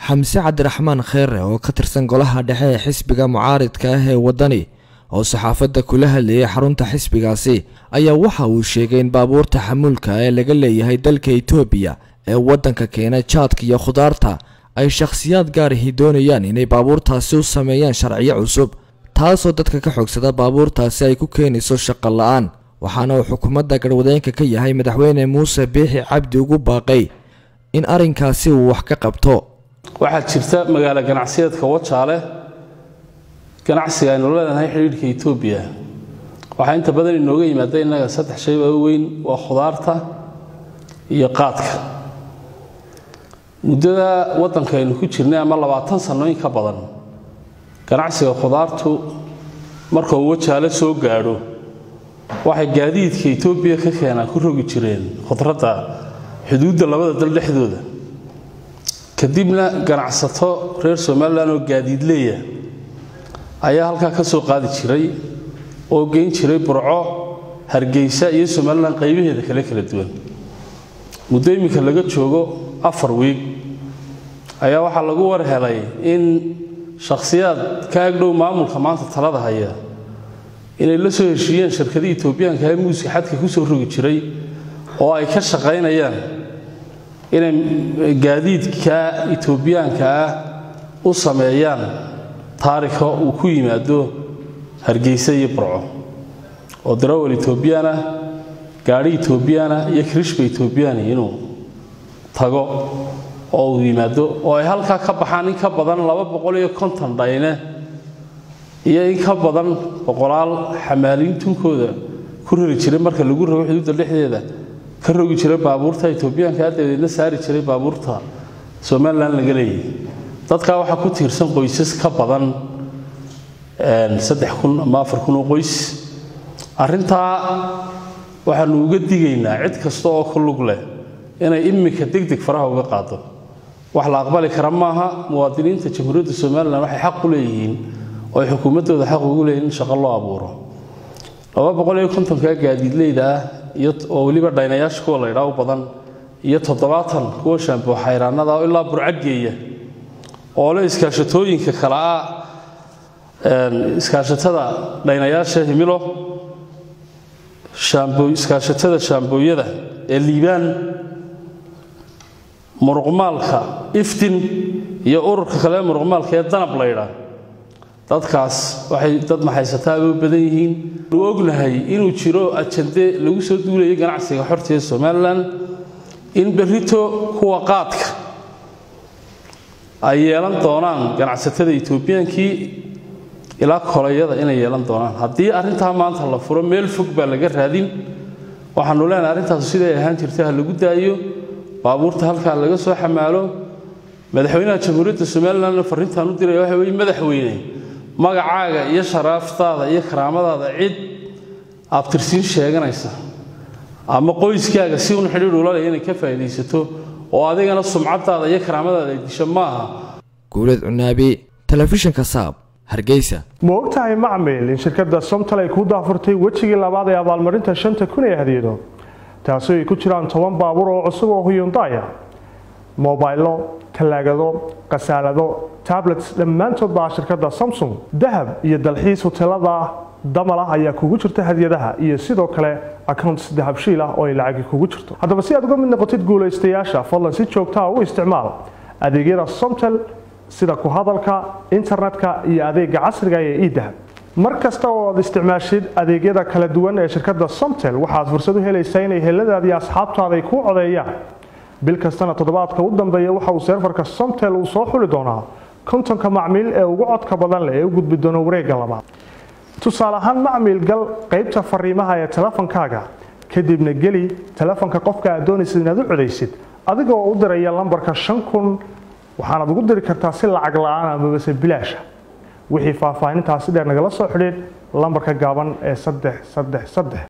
xamse cabdiraxmaan kheere oo ka tirsan golaha dhexe ee xisbiga mucaaridka ah ee wadani oo saxaafadda kula hadlayay xarunta xisbigaasi ayaa waxa uu sheegay in baabuurta xamuulka ee laga leeyahay dalka Itoobiya ee wadanka keena jaadka iyo khudaarta ay shakhsiyaad gaar ah doonayaan inay baabuurtaasi u sameeyaan sharciyo cusub taasoo dadka ka xogsada baabuurtaasi ay ku keenayso shaqo la'aan waxaana uu xukuumadda garwadeenka ka yahay madaxweyne Muuse Biixi Cabdi ugu baaqay in arrinkaasi uu wax ka qabto waxaa jirta magaalo ganacsiyeedka Wajaale ganacsiga aynu leedahay xiriirka Itoobiya waxa inta badan inooga yimaada inaga saddex shay oo weyn waa khudaarta iyo qaadka muddada wadankeenu ku jirnay ama 20 sano in ka badan ganacsiga khudaartu marka uu Wajaale soo gaadho waxay gaadiidka Itoobiya ka keenaan ku rogi jireen khudradda xuduudda labada dal dhexdooda kadibna ganacsato reer Soomaaliland oo gaadiid leeyahay ayaa halka ka soo qaadi jiray oo geyn jiray Burco Hargeysa iyo Soomaaliland qaybaheeda kala duwan muddo imika laga joogo 4 week ayaa waxa lagu war helay in shakhsiyaad ka agdhow maamulka maanta talada haya inay la soo heshiiyeen shirkadii Itoobiyaanka ee muuska xadka ku soo rogi jiray oo ay ka shaqeynayaan inay gaadiidka Itoobiyaanka u sameeyaan taariikh uu ku yimaado Hargeysa iyo Burco oo darawal Itoobiyana gaari Itoobiyana iyo krishba Itoobiyana inuu tago oo yimaado oo ay halka ka baxaan in ka badan 250 dhayne iyo in ka badan boqolaal xamaaliintunkooda ku rari jiray marka lagu rabo xuduudda dhexdeeda ka rogi jiray baabuurta Itoobiyaanka adeedna saari jiray baabuurta Soomaaliland laga leeyahay dadka waxa ku tiirsan qoysas ka badan 3000 ama 4000 qoys arinta waxaanu uga digaynaa cid kasta oo ku lug leh inay imika degdeg faraha uga qaado wax la aqbali kara maaha muwaadiniinta jamhuuriyadda Soomaaliland waxay xaq u leeyihiin oo xukuumadooda xaq ugu leeyihiin shaqo loo abuuro 250 ka gaadiidleyda iyo oo waliba dhaynayaasha kuwa la yiraahdo badan iyo 70 kuwa shaambo xayraanada oo ilaa burcageeya oo la iskaashatooyinka kala iskaashatada dhaynayaasha himilo shaambo iskaashatada shaambooyada ee liibaan muruqmaalka iftin iyo ururka kale muruqmaalka ee danab la yiraahdo dadkaas waxay dad maxaysataa u badan yihiin oo ognahay inuu jiro ajande lagu soo duulay ganacsiga xorta ee Soomaaliland in berrito kuwa qaadka ay yeelan doonaan ganacsatada Itoobiyaanki ilaa kolayada inay yeelan doonaan haddii arinta maanta la furo meel fog baa laga raadin waxaanu leenahay arintaas sidoo ay ahaan jirtay lagu daayo baabuurta halka laga soo xamaalo madaxweynaha jamhuuriyadda Soomaaliland fariintan u diray waxa weeye madaxweyne magacaaga iyo sharaftaada iyo karaamadaada cid abtirsiin sheeganaysa ama qoyskaaga si uu xiriir u leeyahay inay ka faa'iideysato oo adigana sumcadaada iyo karaamadaada ay disho maaha guulad Cunaabi telefishinka Saab Hargeysa ma ogtahay macmiil in shirkadda Somtal ay ku daafurtay wajigii labaad ee abaalmarinta 5,000 ee hadiyado taasoo ay ku jiraan 10 baabuur oo cusub oo Hyundai موبايلو تلاجدو قسالدو تابلتس dhammaantood baa shirkadda Samsung dahab iyo dalxiis hotelada damala ayaa kugu jirta hadiyadaha iyo sidoo kale accounts dahab shiil ah oo ay lacag kugu jirto hadaba si aad uga mid noqotid guuleystayaasha fadlan si joogto ah u isticmaal adeegyada Somtel sida ku hadalka internetka iyo adeega casriga ah ee e-dahab markasta oo aad isticmaashid adeegyada kala duwan ee shirkadda Somtel waxaad fursad u helaysaa inay heladaada iyo asxaabtaada ay ku codeeyaan bil kastana toddobaadka u dambeeya waxa uu serverka Somtel uu soo xuli doonaa kontonka macmiil ee ugu codka badan leh ee u gudbi doona wareegga labaad tusaale ahaan macmiil gal qaybta fariimaha ee telefonkaaga kadibna geli telefonka qofka aad doonaysid inaad u codeysid adigoo u diraya lambarka 5000 waxaad ugu diri kartaa si lacag la'aan ama bas bilaash wixii faahfaahintaasi dheer nagala soo xidhiid lambarka gaaban ee 333